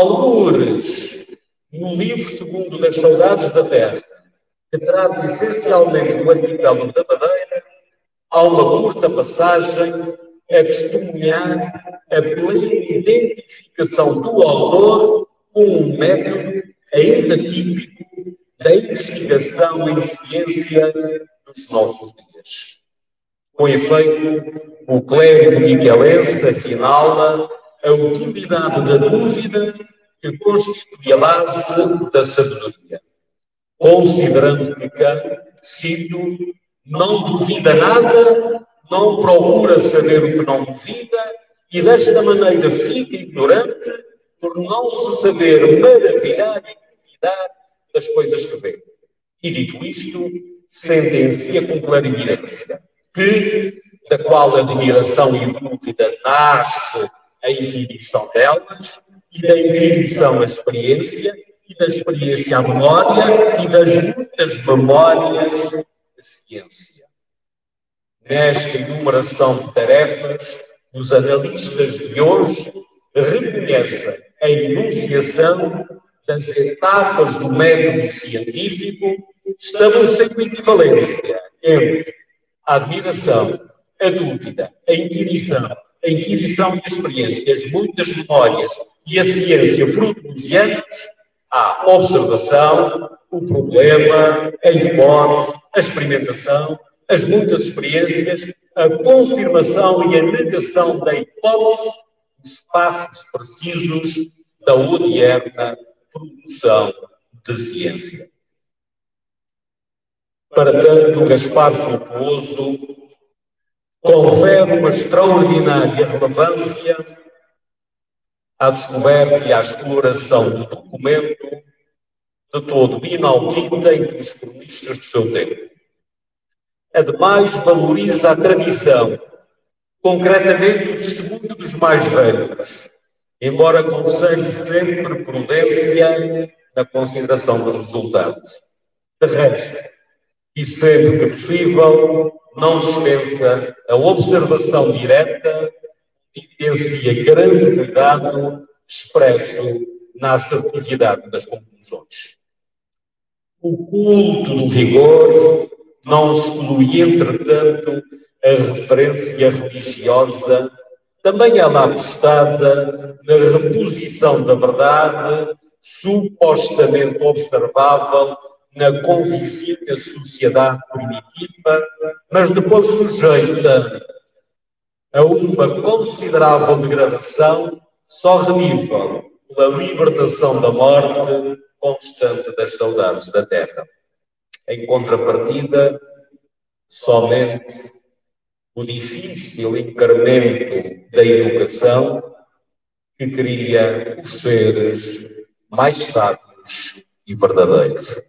algures no livro segundo das Saudades da Terra, que trata essencialmente do arquipélago da Madeira, há uma curta passagem a testemunhar a plena identificação do autor com um método ainda típico da investigação em ciência dos nossos dias. Com efeito, o clero micalense assinala a utilidade da dúvida que constitui a base da sabedoria, considerando que Kant, cito, não duvida nada, não procura saber o que não duvida e desta maneira fica ignorante por não se saber maravilhar e duvidar das coisas que vê. E dito isto, sentencia com clarividência que, da qual admiração e dúvida nasce a inquirição delas, e da inquirição a experiência, e da experiência a memória, e das muitas memórias a ciência. Nesta enumeração de tarefas, os analistas de hoje reconhecem a enunciação das etapas do método científico, estabelecendo equivalência entre a admiração, a dúvida, a inquirição, a inquirição e a experiência, as muitas memórias e a ciência fruto dos anos, a observação, o problema, a hipótese, a experimentação, as muitas experiências, a confirmação e a negação da hipótese, os passos precisos da odierna produção de ciência. Para tanto, Gaspar Frutuoso confere uma extraordinária relevância à descoberta e à exploração do documento de todo inaudita entre os cronistas do seu tempo. Ademais, valoriza a tradição, concretamente o testemunho dos mais velhos, embora aconselhe sempre prudência na consideração dos resultados. De resto, e sempre que possível, não dispensa a observação direta, evidencia grande cuidado expresso na assertividade das conclusões. O culto do rigor não exclui, entretanto, a referência religiosa, também ela apostada na reposição da verdade supostamente observável na convivível sociedade primitiva, mas depois sujeita a uma considerável degradação, só renível pela libertação da morte constante das saudades da terra. Em contrapartida, somente o difícil incremento da educação que cria os seres mais sábios e verdadeiros.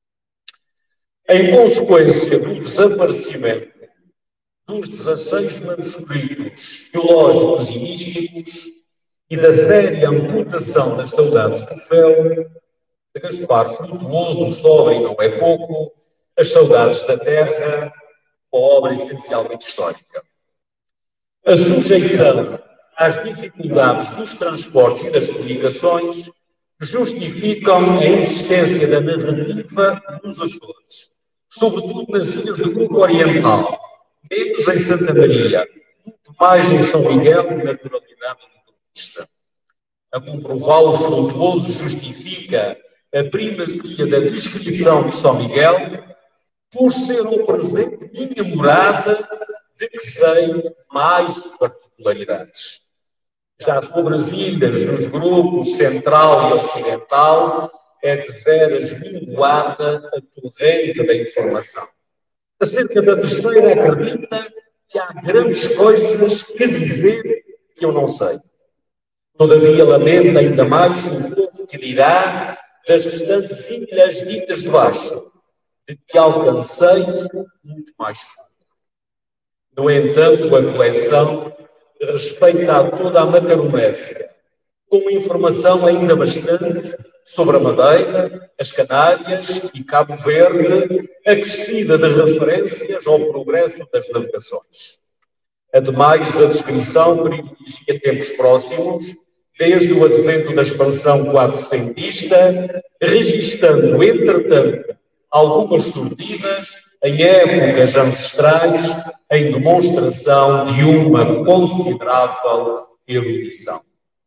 Em consequência do desaparecimento dos dezasseis manuscritos teológicos e místicos e da séria amputação das saudades do céu, de Gaspar Frutuoso sobra, e não é pouco, as saudades da terra, uma obra essencialmente histórica. A sujeição às dificuldades dos transportes e das comunicações justificam a existência da narrativa nos Açores, sobretudo nas ilhas do grupo oriental, menos em Santa Maria, muito mais em São Miguel, naturalidade naturalista. A comprová-lo, Frutuoso justifica a primazia da descrição de São Miguel por ser o presente minha morada de que sei mais particularidades. Já sobre as ilhas dos grupos central e ocidental, é de veras minguada a torrente da informação. Acerca da terceira, acredita que há grandes coisas que dizer que eu não sei. Todavia, lamenta ainda mais o pouco que dirá das restantes ilhas ditas de baixo, de que alcancei muito mais fundo. No entanto, a coleção respeita toda a Macaronésia, com informação ainda bastante sobre a Madeira, as Canárias e Cabo Verde, acrescida de referências ao progresso das navegações. Ademais, a descrição privilegia tempos próximos, desde o advento da expansão quatrocentista, registando, entretanto, algumas sortidas em épocas ancestrais, em demonstração de uma considerável erudição.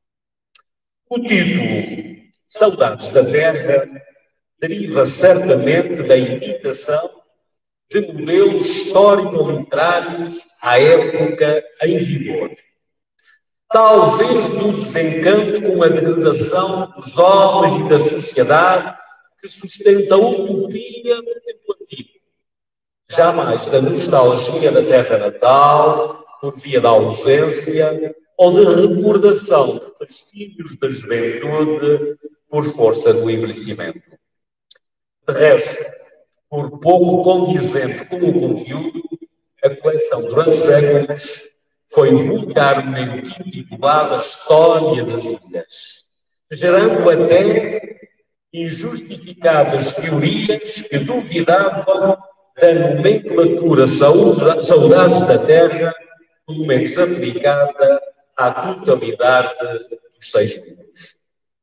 O título Saudades da Terra deriva certamente da imitação de modelos histórico-literários à época em vigor. Talvez do desencanto com a degradação dos homens e da sociedade que sustenta a utopia do tempo antigo. Jamais da nostalgia da terra natal, por via da ausência, ou de recordação de fascínios da juventude por força do envelhecimento. De resto, por pouco condizente com o conteúdo, a coleção durante séculos foi vulgarmente intitulada História das Ilhas, gerando até injustificadas teorias que duvidavam da nomenclatura Saudades da Terra, pelo menos aplicada à totalidade dos seis livros.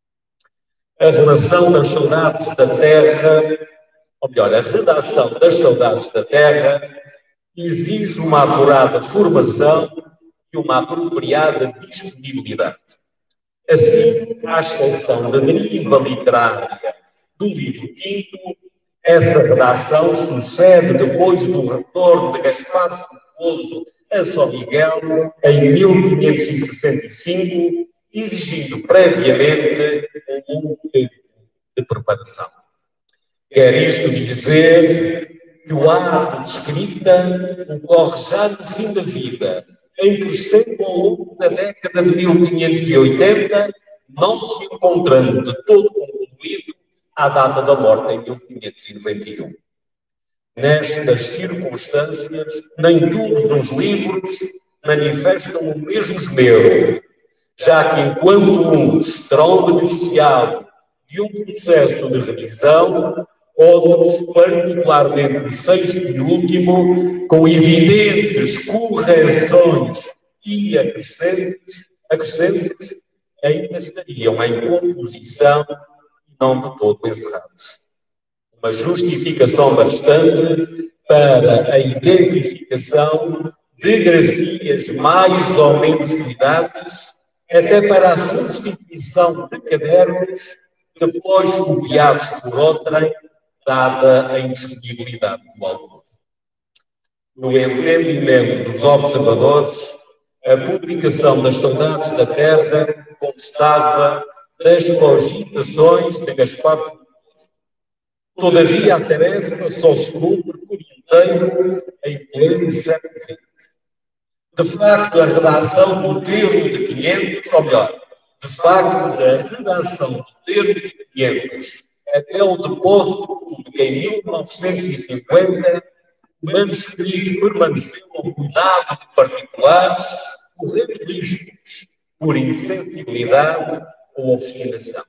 A relação das saudades da Terra, ou melhor, a redação das Saudades da Terra, exige uma apurada formação e uma apropriada disponibilidade. Assim, à exceção da deriva literária do livro quinto, essa redação sucede depois do retorno de Gaspar Frutuoso a São Miguel em mil quinhentos e sessenta e cinco, exigindo previamente um longo tempo de preparação. Quer isto dizer que o ato de escrita ocorre já no fim da vida, em crescendo ao longo da década de mil quinhentos e oitenta, não se encontrando de todo concluído à data da morte em mil quinhentos e noventa e um. Nestas circunstâncias, nem todos os livros manifestam o mesmo esmero, já que enquanto uns terão beneficiado de um processo de revisão, outros, particularmente o sexto e último, com evidentes correções e acrescentos, acrescentos ainda estariam em composição e não de todo encerrados. Uma justificação bastante para a identificação de grafias mais ou menos cuidadas, até para a substituição de cadernos depois copiados por outrem, dada a indisponibilidade do autor. No entendimento dos observadores, a publicação das Saudades da Terra constava das cogitações de Gaspar Frutuoso. Todavia, a tarefa só se cumpre por inteiro em pleno século vinte. De facto, a redação do termo de quinhentos, ou melhor, de facto, da redação do termo de quinhentos até o depósito público em mil novecentos e cinquenta, o manuscrito permaneceu ao cuidado de particulares, correndo riscos por insensibilidade ou obstinação.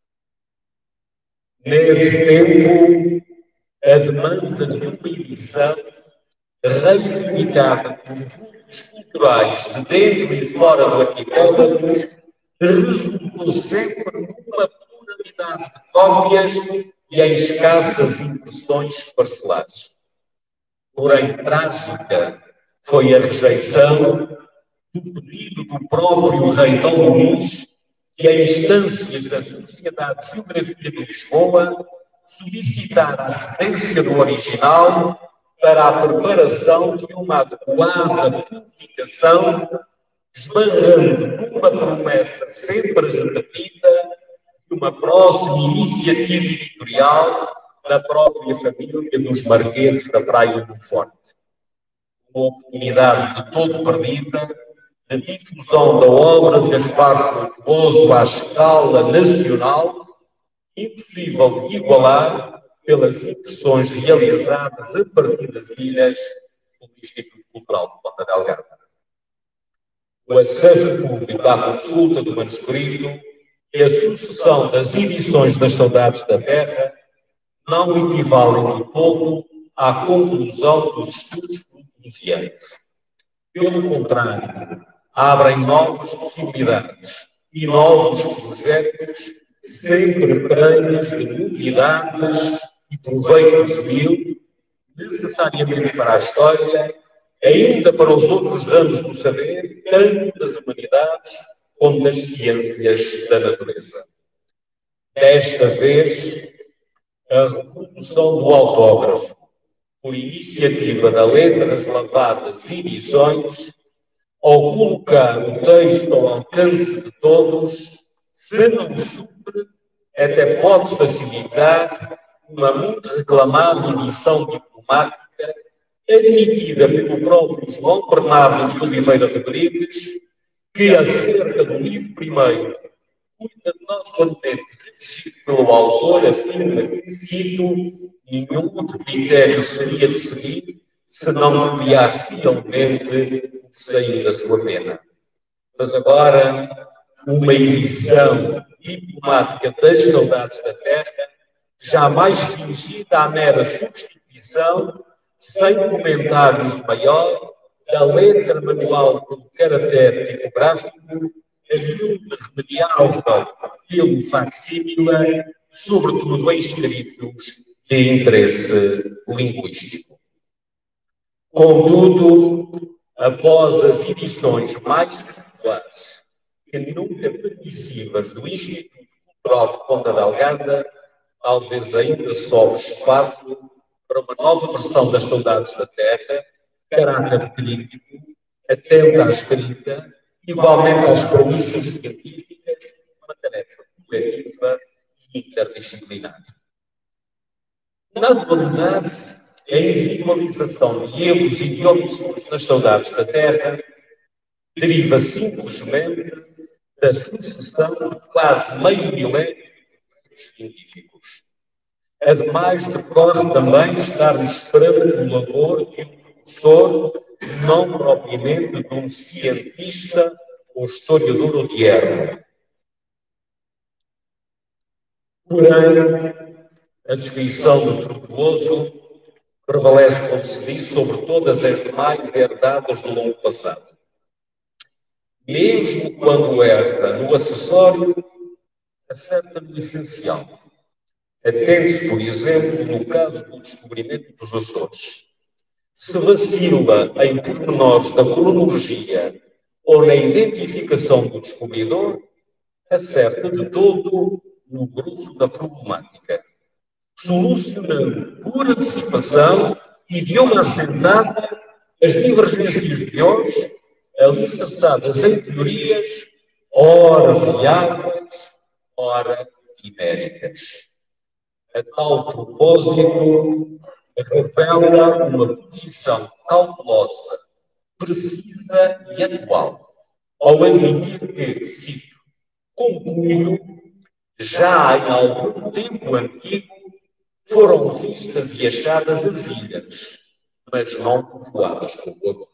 Nesse tempo, a demanda de uma edição reivindicada por grupos culturais de dentro e fora do arquipélago resultou sempre numa pluralidade de cópias e em escassas impressões parcelares. Porém, trágica foi a rejeição do pedido do próprio rei Dom Luís, que, em instâncias da Sociedade de Geografia de Lisboa, solicitara a cedência do original para a preparação de uma adequada publicação, esbarrando numa promessa sempre repetida de uma próxima iniciativa editorial da própria família dos Marqueses da Praia do Forte. Uma oportunidade de todo perdida de difusão da obra de Gaspar Frutuoso à escala nacional, impossível de igualar pelas impressões realizadas a partir das ilhas do Instituto Cultural de Ponta Delgada. O acesso público à consulta do manuscrito e a sucessão das edições das Saudades da Terra não equivalem de todo à conclusão dos estudos frutuosianos. Pelo contrário, abrem novas possibilidades e novos projetos, sempre prenhes de novidades e proveitos mil, necessariamente para a história, ainda para os outros ramos do saber, tanto das humanidades como das ciências da natureza. Desta vez, a reprodução do autógrafo, por iniciativa da Letras Lavadas e Edições, ao colocar o texto ao alcance de todos, se não supre, até pode facilitar uma muito reclamada edição diplomática, admitida pelo próprio João Bernardo de Oliveira Rodrigues, que acerca do livro primeiro, cuidadosamente redigido pelo autor, afirma que, cito, nenhum outro critério seria de seguir se não copiar fielmente o que saiu da sua pena. Mas agora, uma edição diplomática das Saudades da Terra, jamais fingida à mera substituição, sem comentários de maior, da letra manual com caractere tipográfico, a miúde remediável pelo facsímile, sobretudo em escritos de interesse linguístico. Contudo, após as edições mais populares que nunca permissivas do Instituto Cultural de Ponta Delgada, talvez ainda sobre espaço para uma nova versão das Saudades da Terra, caráter crítico, atenta à escrita, igualmente às premissas científicas, uma tarefa coletiva e interdisciplinar. Na atualidade, a individualização de erros e de omissões nas Saudades da Terra deriva simplesmente da sucessão de quase meio milénio de científicos. Ademais, decorre também estarmos perante o labor de um professor, não propriamente de um cientista ou historiador odierno. Porém, a descrição do Frutuoso prevalece, como se diz, sobre todas as demais herdadas do longo passado. mesmo quando erra no acessório, acerta no essencial. Atende-se, por exemplo, no caso do descobrimento dos Açores. Se vacila em pormenores da cronologia ou na identificação do descobridor, acerta de todo no grosso da problemática, solucionando por antecipação e de uma ascendada as divergências de hoje, alicerçadas em teorias, ora viáveis, ora quiméricas. A tal propósito, revela uma posição cautelosa, precisa e atual, ao admitir que, cito, concluo, já em algum tempo antigo foram vistas e achadas as ilhas, mas não povoadas como agora.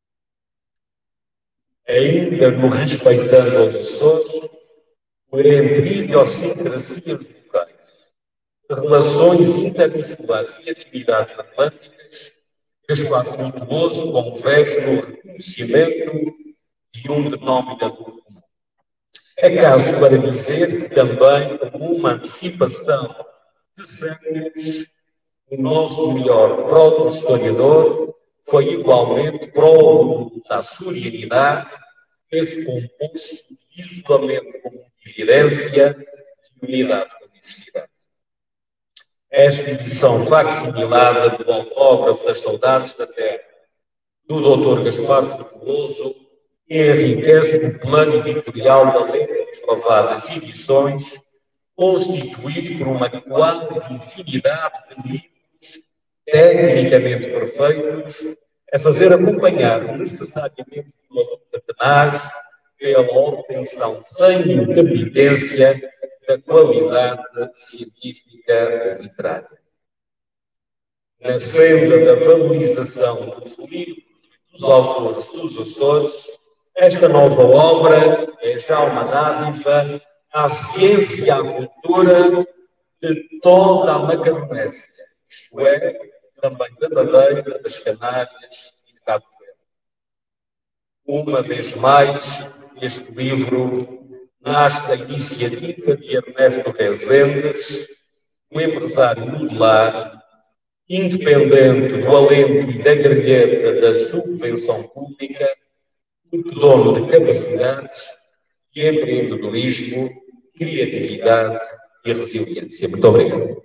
Ainda no respeitando aos Açores, por entre idiosincrasias locais, relações internacionais e atividades atlânticas, Gaspar Frutuoso converge no reconhecimento de um denominador comum. É caso para dizer que também, como uma antecipação de séculos, o nosso melhor proto-historiador foi igualmente pró da açorianidade, esse composto de isolamento como evidência de unidade com a diversidade. Esta edição facsimilada do autógrafo das Saudades da Terra, do doutor Gaspar Frutuoso, enriquece o plano editorial da Letra dos Lavadas Edições, constituído por uma quase infinidade de livros tecnicamente perfeitos, a fazer acompanhar necessariamente uma luta tenaz pela obtenção sem intermitência da qualidade científica ou literária. Na senda da valorização dos livros e dos autores dos Açores, esta nova obra é já uma dádiva à ciência e à cultura de toda a Macaronésia, isto é, também da Madeira, das Canárias e de Cabo Verde. Uma vez mais, este livro nasce da iniciativa de Ernesto Rezendes, um empresário modular, independente do alento e da grelheta da subvenção pública, porque dono de capacidades de empreendedorismo, criatividade e resiliência. Muito obrigado.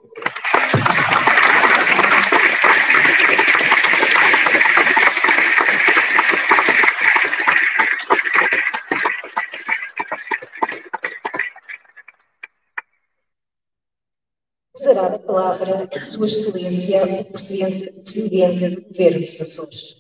Usará a palavra a Sua Excelência, o Presidente, Presidente do Governo dos Açores.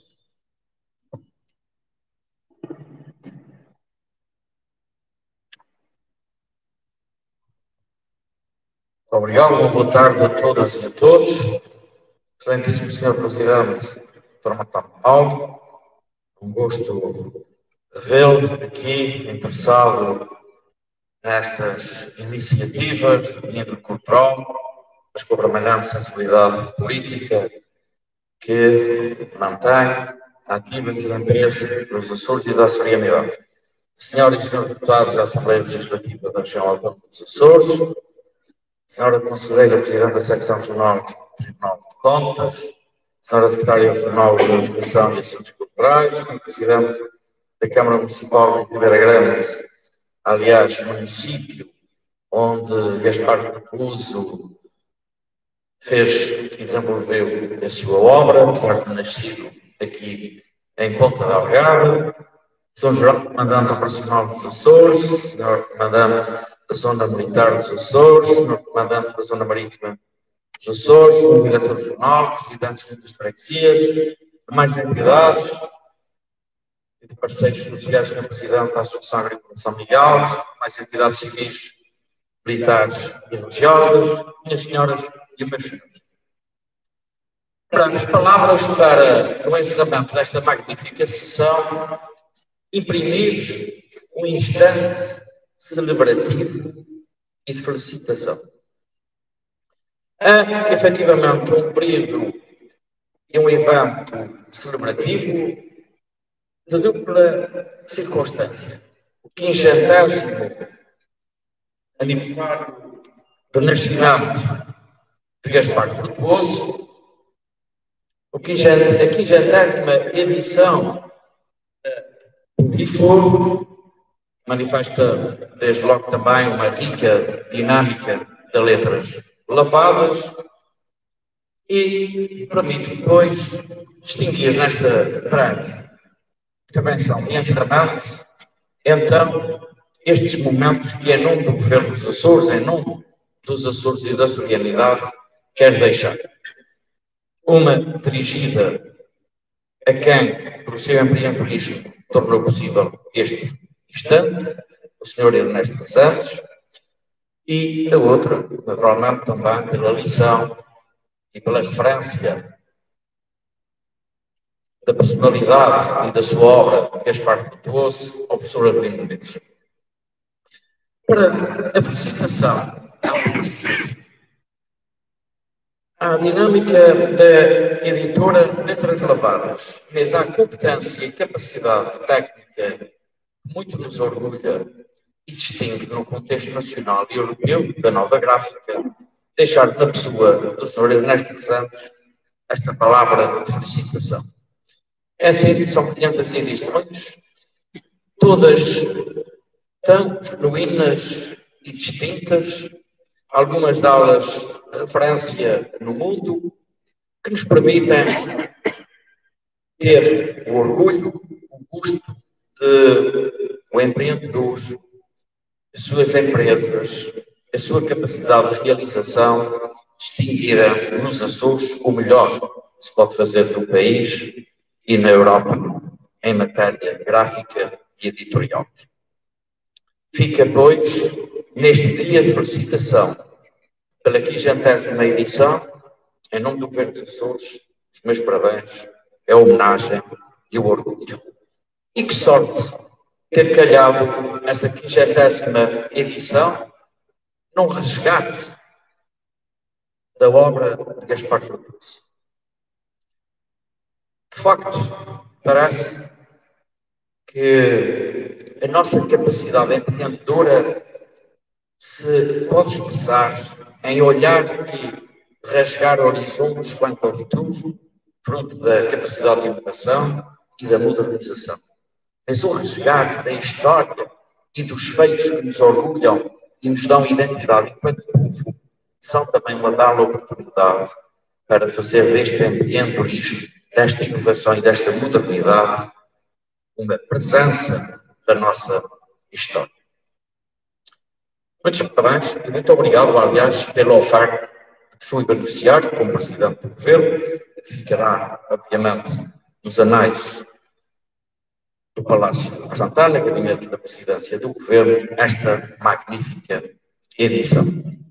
Obrigado, uma boa tarde a todas e a todos. Excelentíssimo senhor Presidente, doutor Martão Paulo, um gosto revê-lo aqui, interessado nestas iniciativas de índole cultural, mas com a permanente sensibilidade política que mantém ativas e interesse dos Açores e da açorianidade. Senhoras e senhores deputados da Assembleia Legislativa da Região Autónoma dos Açores, Senhora Conselheira Presidente da Secção Regional do Tribunal de Contas, Senhora Secretária Regional de Educação e Assuntos Culturais, Senhor Presidente da Câmara Municipal de Ribeira Grande, aliás, município onde Gaspar Frutuoso fez e desenvolveu a sua obra, apesar de ter nascido aqui em Ponta da Algarve, Senhor Geral Comandante Operacional dos Açores, Senhor Comandante da Zona Militar dos Açores, Senhor Comandante da Zona Marítima dos Açores, Senhor Diretor Regional, Presidentes de freguesias, demais entidades e de parceiros negociados, Senhor Presidente da Associação Agrícola de São Miguel, mais entidades civis, militares e religiosas, minhas senhoras e meus senhores. As palavras para o encerramento desta magnífica sessão, imprimir um instante celebrativo e de felicitação. É, efetivamente, um período e um evento celebrativo de dupla circunstância. O quinquagésimo aniversário do nascimento de Gaspar Frutuoso, a quinquagésima edição do Livro manifesta desde logo também uma rica dinâmica de letras lavadas e permite depois distinguir nesta breve intervenção de encerramento, então, estes momentos que, em nome do Governo dos Açores, em nome dos Açores e da Açorianidade, quer deixar. Uma dirigida a quem, por seu empreendedorismo, tornou possível este instante, o senhor Ernesto Santos, e a outra, naturalmente, também pela lição e pela referência da personalidade e da sua obra, Gaspar Frutuoso, ao professor Avelino Mendes. Para a felicitação à publicidade, à dinâmica da editora Letras Lavadas, mas à competência e capacidade técnica que muito nos orgulha e distingue no contexto nacional e europeu da nova gráfica, deixar na pessoa do senhor Ernesto Santos esta palavra de felicitação. Essa edição quinhentas edições, todas tão genuínas e distintas, algumas delas de referência no mundo, que nos permitem ter o orgulho, o gosto de o empreendedor, as suas empresas, a sua capacidade de realização, distinguirem nos Açores o melhor que se pode fazer no país e na Europa em matéria gráfica e editorial. Fica, pois, neste dia de felicitação pela quinquagésima edição, em nome do Governo dos Açores, os meus parabéns, a homenagem e o orgulho. E que sorte ter calhado essa quinquagésima edição num resgate da obra de Gaspar Frutuoso. De facto, parece que a nossa capacidade empreendedora se pode expressar em olhar e rasgar horizontes quanto ao futuro, fruto da capacidade de inovação e da modernização. Mas o resgate da história e dos feitos que nos orgulham e nos dão identidade enquanto povo são também uma bela oportunidade para fazer deste empreendedorismo, desta inovação e desta modernidade uma presença da nossa história. Muitos parabéns e muito obrigado, aliás, pela oferta que fui beneficiário como Presidente do Governo, que ficará, obviamente, nos anais do Palácio de Santana, gabinete da Presidência do Governo, esta magnífica edição.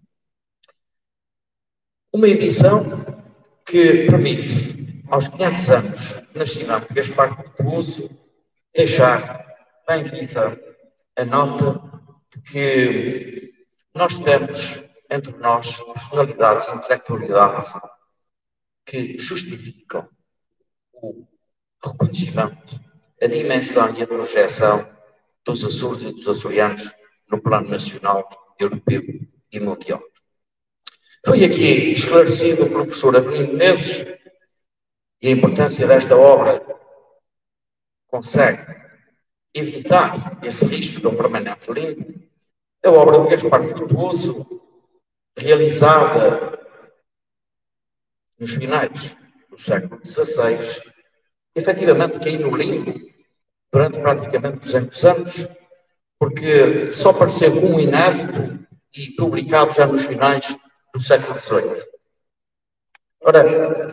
Uma edição que permite, aos quinhentos anos de nascimento de Gaspar Frutuoso, deixar bem viva a nota de que nós temos entre nós personalidades e intelectualidade que justificam o reconhecimento, a dimensão e a projeção dos Açores e dos açorianos no plano nacional, europeu e mundial. Foi aqui esclarecido o professor Avelino Menezes e a importância desta obra consegue evitar esse risco de um permanente limbo. A obra de Gaspar Frutuoso, realizada nos finais do século dezasseis, efetivamente caiu no limbo durante praticamente duzentos anos, porque só apareceu um inédito e publicado já nos finais do século dezoito. Ora,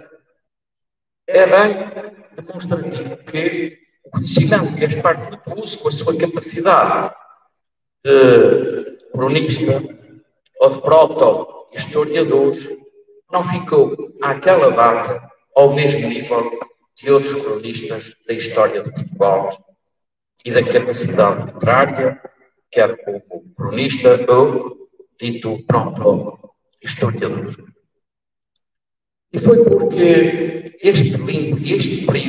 é bem demonstrativo que o conhecimento de Gaspar Frutuoso, com a sua capacidade de cronista ou de proto-historiador, não ficou àquela data ao mesmo nível de outros cronistas da história de Portugal e da capacidade literária, quer como cronista ou dito proto-historiador. E foi porque este limbo e este período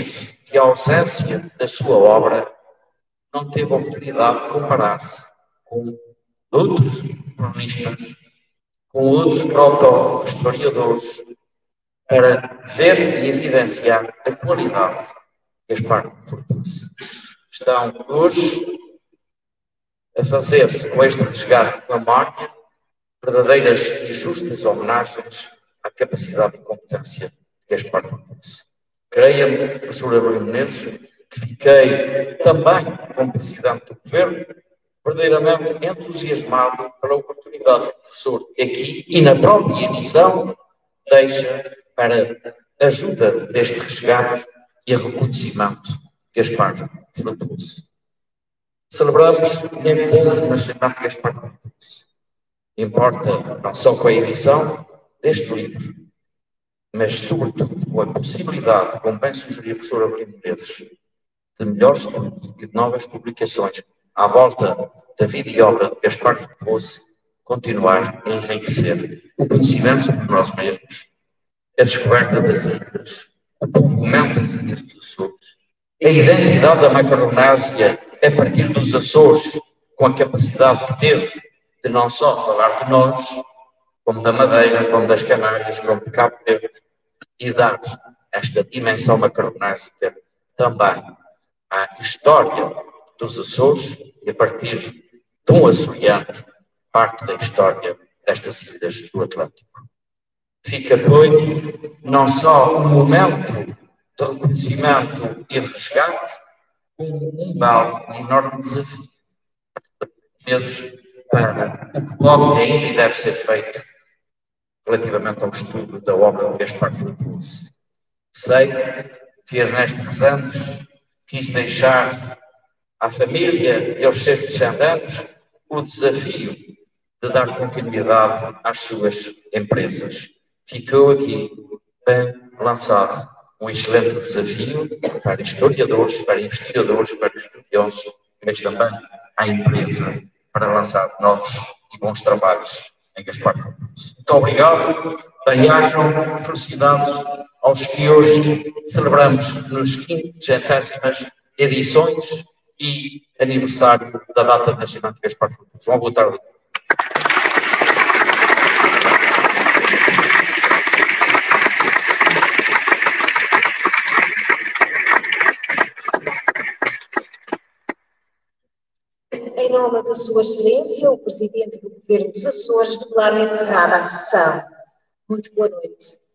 que a ausência da sua obra não teve a oportunidade de comparar-se com outros cronistas, com outros proto-historiadores, para ver e evidenciar a qualidade que Gaspar produz. Estão hoje a fazer-se com este resgate de memória verdadeiras e justas homenagens à capacidade e competência de Gaspar produz. Creia-me, professor Abreu Menezes, que fiquei também, como presidente do governo, verdadeiramente entusiasmado pela oportunidade que o professor aqui e na própria edição deixa para a ajuda deste resgate e reconhecimento de Gaspar Frutuoso. Celebramos quinhentos anos do nascimento de Gaspar Frutuoso. Importa não só com a edição deste livro, mas sobretudo com a possibilidade, como bem sugeria o professor Abreu Menezes, de melhores estudos e de novas publicações à volta da vida e obra de Gaspar Frutuoso, continuar a enriquecer o conhecimento sobre nós mesmos, a descoberta das ilhas, o povoamento das ilhas dos Açores, a identidade da Macaronésia a partir dos Açores, com a capacidade que teve de não só falar de nós, como da Madeira, como das Canárias, como de Cabo Verde, e dar esta dimensão macaronésica também à história dos Açores, e a partir de um açoriano, parte da história destas ilhas do Atlântico. Fica, pois, não só um momento de reconhecimento e de resgate, como um belo e enorme desafio para o que pode e ainda deve ser feito relativamente ao estudo da obra de Gaspar Frutuoso. Sei que Ernesto anos quis deixar à família e aos seus descendentes o desafio de dar continuidade às suas empresas. Ficou aqui bem lançado um excelente desafio para historiadores, para investigadores, para estudiosos, mas também à empresa para lançar novos e bons trabalhos em Gaspar Frutuoso. Muito obrigado, bem-ajam, felicidades aos que hoje celebramos nos quinquagésimas edições e aniversário da data de nascimento de Gaspar Frutuoso. Uma boa tarde. Em nome da Sua Excelência, o Presidente do Governo dos Açores declara encerrada a sessão. Muito boa noite.